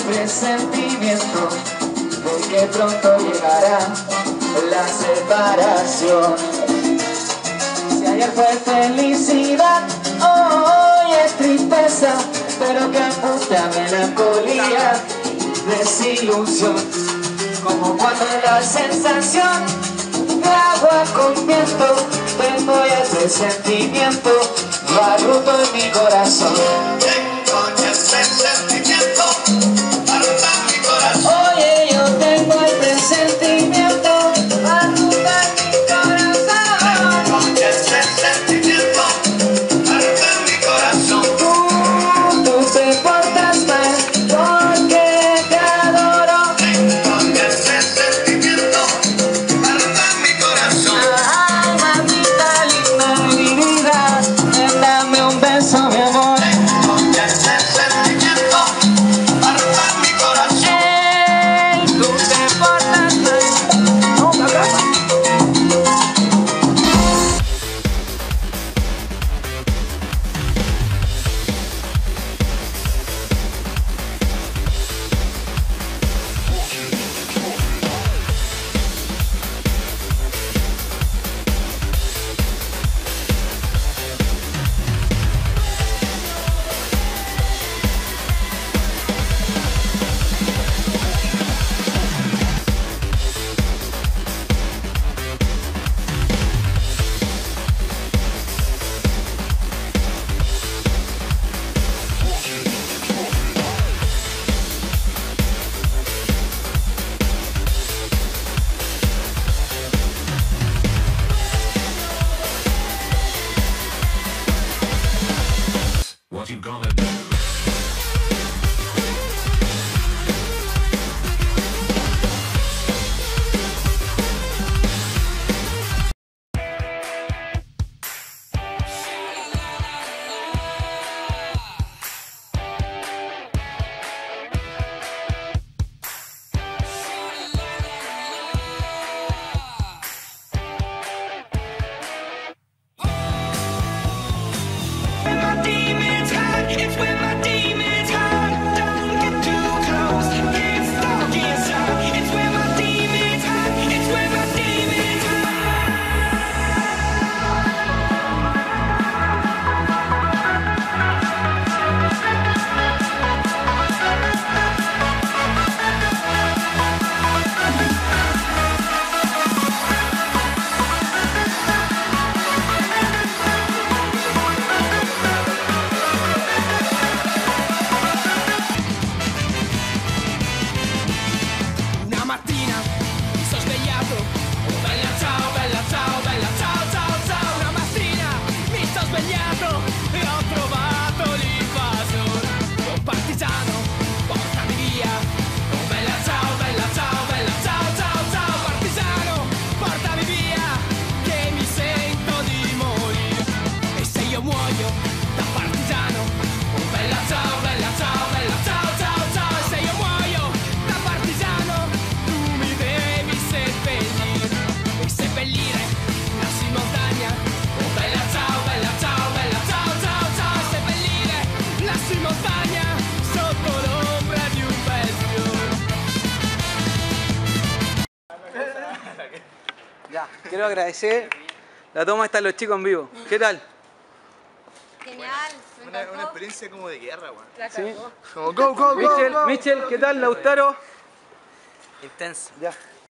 presentimiento de que pronto llegará la separación. Si ayer fue felicidad, hoy es tristeza, pero que apunta melancolía, desilusión, como cuando la sensación de agua con viento, tengo ya ese sentimiento, barruto en mi corazón. Tengo ya ese sentimiento, barruto en mi corazón. Oye, yo tengo el presentimiento, barruto en mi corazón. Tengo ya ese sentimiento, barruto en mi corazón. Tú te portas mal porque te adoro. Tengo ya ese sentimiento, barruto en mi corazón. Ay, mamita linda, mi vida, dame un beso, mi amor. Tengo ya ese sentimiento, barruto en mi corazón. Ey, tú te portas mal. No, me abraza. What you gonna do? It's when my demons hide. Don't get too close. Get stuck inside. It's when my demons hide. It's when my demons Una mattina mi sono svegliato. Bella ciao, bella ciao, bella ciao, ciao, ciao. Una mattina mi sono svegliato e ho trovato l'invasor. Un partigiano, portami via. Oh bella ciao, bella ciao, bella ciao, ciao, ciao. Partigiano, portami via, che mi sento di morire. E se io muoio da partigiano, oh bella ciao, bella ciao, bella ciao, ciao, ciao. E se io muoio da partigiano, tu mi devi seppellire. E seppellire lasci in montagna. Oh bella ciao, bella ciao, bella ciao, ciao, ciao. E seppellire lasci in montagna sotto l'ombra di un bel fiore. Ya, quiero agradecer la toma esta de los chicos en vivo. ¿Qué tal? Genial, me encantó. Una experiencia como de guerra, weón. La ¿Sí? cagó. Como go, go, go, Michel, go. Michel, ¿qué tal? Lautaro. Intenso. Ya.